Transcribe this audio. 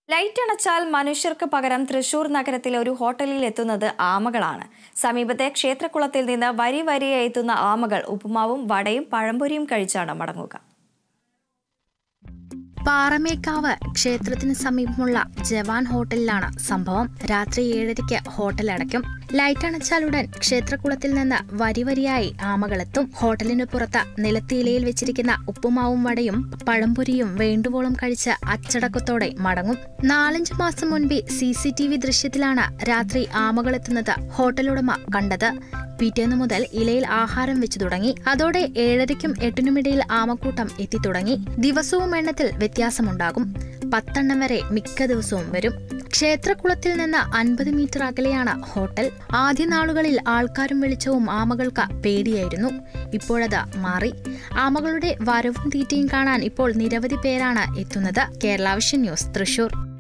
Light അണച്ചാൽ മനുഷ്യർക്ക് പകരം തൃശൂർ നഗരത്തിലെ ഒരു ഹോട്ടലിൽ എത്തുന്നത് ആമകളാണ്. സമീപത്തെ ക്ഷേത്രക്കുളത്തിൽ നിന്ന് വരിവരിയായി എത്തുന്ന ആമകൾ ഉപ്പുമാവും വടയും പഴംപൊരിയും കഴിച്ചാണ് മടങ്ങുക. പാറമേക്കാവ് ക്ഷേത്രത്തിന് സമീപമുള്ള ജവാൻ ഹോട്ടലിലാണ് സംഭവം. രാത്രി 7:30 ഹോട്ടൽ അടയ്ക്കും. ലൈറ്റ് അണച്ചാലുടൻ ക്ഷേത്രക്കുളത്തിൽ നിന്ന് വരിവരിയായി ആമകളെത്തും. ഹോട്ടലിന് പുറത്ത് നിലത്തിയിലയിൽ വെച്ചിരിക്കുന്ന ഉപ്പുമാവും വടയും പഴംപൊരിയും വേണ്ടുവോളം കഴിച്ച് അച്ചടക്കത്തോടെ മടങ്ങും. 4-5 മാസം മുൻപേ CCTV ദൃശ്യത്തിലാണ് രാത്രി ആമകളെത്തുന്നത് ഹോട്ടലുടമ കണ്ടത്. പിറ്റേന്നു മുതൽ ഇലയിൽ ആഹാരം വെച്ചു തുടങ്ങി. അതോടെ 7:30ക്കും 8:00നും ഇടയിൽ ആമക്കൂട്ടം എത്തിത്തുടങ്ങി. ദിവസവും എണ്ണത്തിൽ വ്യത്യാസമുണ്ടാകും. 10 എണ്ണം വരെ മിക്ക ദിവസവും വരും. ക്ഷേത്രക്കുളത്തിൽ നിന്ന് 50 മീറ്റർ അകലെയാണ് ഹോട്ടൽ. ആദ്യ നാളുകളിൽ ആൾക്കാരും വെളിച്ചവും ആമകൾക്ക് പേടിയായിരുന്നു. ഇപ്പോഴത് മാറി. ആമകളുടെ വരവും തീറ്റയും കാണാൻ ഇപ്പോൾ നിരവധി പേരാണ് എത്തുന്നത്. Kerala vision news, Thrissur.